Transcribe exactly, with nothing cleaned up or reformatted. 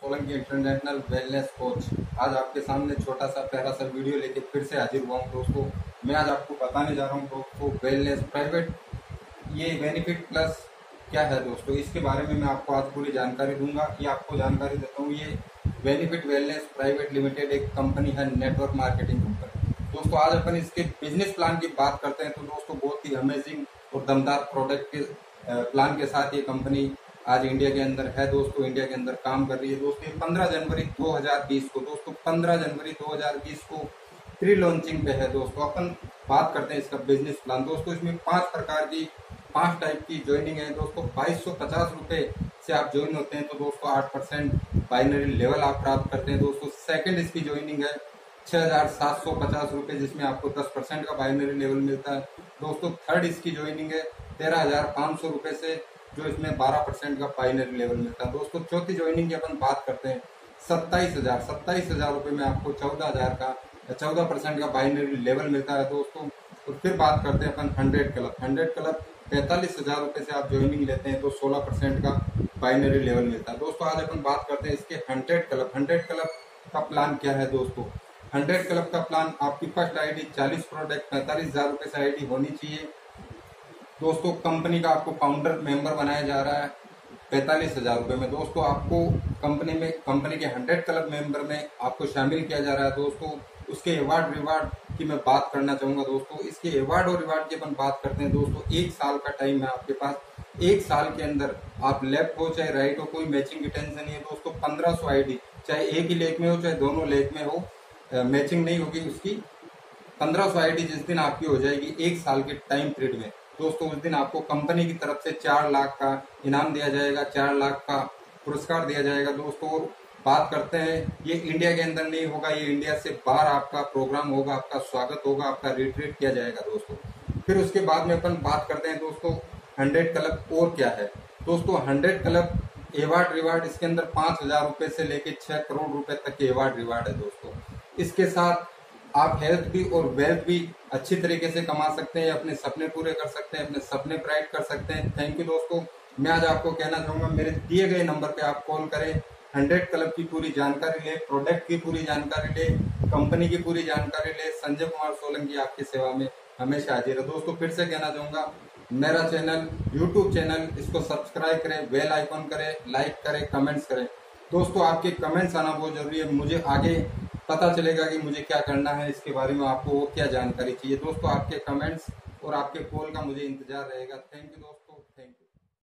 Solanki international wellness coach. आज आपके सामने छोटा सा प्यारा सा वीडियो लेके फिर से हाजिर हुआ हूँ दोस्तों। मैं आज आपको बताने जा रहा हूँ दोस्तों वेलनेस प्राइवेट ये बेनिफिट प्लस क्या है दोस्तों, इसके बारे में मैं आपको आज पूरी जानकारी दूंगा। ये आपको जानकारी देता हूँ। ये बेनिफिट वेलनेस प्राइवेट लिमिटेड एक कंपनी है, नेटवर्क मार्केटिंग कंपनी। दोस्तों आज अपन इसके बिजनेस प्लान की बात करते हैं तो दोस्तों बहुत ही अमेजिंग और दमदार प्रोडक्ट के प्लान के साथ ये कंपनी आज इंडिया के अंदर है दोस्तों, इंडिया के अंदर काम कर रही है दोस्तों। ये पंद्रह जनवरी दो हज़ार बीस को दोस्तों पंद्रह जनवरी दो हज़ार बीस को प्री लॉन्चिंग पे है दोस्तों। अपन बात करते हैं इसका बिजनेस प्लान दोस्तों। इसमें पांच प्रकार की पांच टाइप की ज्वाइनिंग है दोस्तों। बाईस सौ पचास रुपए से आप ज्वाइन होते हैं तो दोस्तों आठ परसेंट बाइनरी लेवल आप प्राप्त करते हैं दोस्तों। सेकंड इसकी ज्वाइनिंग है छह हजार सात सौ पचास रुपए, जिसमें आपको दस परसेंट का बाइनरी लेवल मिलता है दोस्तों। थर्ड इसकी ज्वाइनिंग है तेरह हजार पाँच सौ रुपए से, जो इसमें बारह परसेंट का बाइनरी लेवल मिलता है दोस्तों। चौथी ज्वाइनिंग की अपन बात करते हैं सत्ताईस हजार सत्ताईस हजार रुपए में आपको चौदह हजार का चौदह परसेंट का बाइनरी लेवल मिलता है दोस्तों। तो फिर बात करते हैं अपन हंड्रेड क्लब हंड्रेड क्लब पैंतालीस हजार रुपए से आप ज्वाइनिंग लेते हैं तो सोलह परसेंट का बाइनरी लेवल मिलता है दोस्तों। आज अपन बात करते हैं इसके हंड्रेड क्लब हंड्रेड क्लब का प्लान क्या है दोस्तों। हंड्रेड क्लब का प्लान आपकी फर्स्ट आईडी चालीस प्रोडक्ट पैंतालीस हजार रुपए से आईडी होनी चाहिए दोस्तों। कंपनी का आपको फाउंडर मेंबर बनाया जा रहा है पैंतालीस हजार रुपए में दोस्तों। आपको कंपनी में कंपनी के हंड्रेड क्लब मेंबर में आपको शामिल किया जा रहा है दोस्तों। उसके अवार्ड रिवार्ड की मैं बात करना चाहूंगा दोस्तों। इसके अवार्ड और रिवार्ड की अपन बात करते हैं दोस्तों। एक साल का टाइम है आपके पास। एक साल के अंदर आप लेफ्ट हो चाहे राइट हो, कोई मैचिंग की टेंशन नहीं है दोस्तों। पंद्रह सौ आईडी चाहे एक ही लेग में हो चाहे दोनों लेग में हो, मैचिंग नहीं होगी उसकी। पंद्रह सौ आईडी जिस दिन आपकी हो जाएगी एक साल के टाइम पीरियड में दोस्तों, उस दिन आपको कंपनी की तरफ से चार लाख का इनाम दिया जाएगा, चार लाख का पुरस्कार दिया जाएगा दोस्तों। और बात करते हैं ये इंडिया के अंदर नहीं होगा, ये इंडिया से बाहर आपका प्रोग्राम होगा, आपका स्वागत होगा, आपका रिट्रीट किया जाएगा दोस्तों। फिर उसके बाद में अपन बात करते हैं दोस्तों हंड्रेड क्लब और क्या है दोस्तों। हंड्रेड क्लब अवार्ड रिवार्ड इसके अंदर पांच हजार रुपए से लेके छह करोड़ रुपए तक के अवार्ड रिवार्ड है दोस्तों। इसके साथ आप हेल्थ भी और वेल्थ भी अच्छी तरीके से कमा सकते हैं, अपने सपने पूरे कर सकते हैं, अपने सपने ब्राइट कर सकते हैं। थैंक यू दोस्तों। मैं आज आपको कहना चाहूंगा मेरे दिए गए नंबर पे आप कॉल करें, हंड्रेड क्लब की पूरी जानकारी ले, प्रोडक्ट की पूरी जानकारी ले, कंपनी की पूरी जानकारी ले। संजय कुमार सोलंकी आपकी सेवा में हमेशा हाजिर है दोस्तों। फिर से कहना चाहूंगा मेरा चैनल यूट्यूब चैनल इसको सब्सक्राइब करें, बेल आइकॉन करें, लाइक करें, कमेंट्स करें दोस्तों। आपके कमेंट्स आना बहुत जरूरी है, मुझे आगे पता चलेगा कि मुझे क्या करना है, इसके बारे में आपको क्या जानकारी चाहिए दोस्तों। आपके कमेंट्स और आपके कॉल का मुझे इंतजार रहेगा। थैंक यू दोस्तों।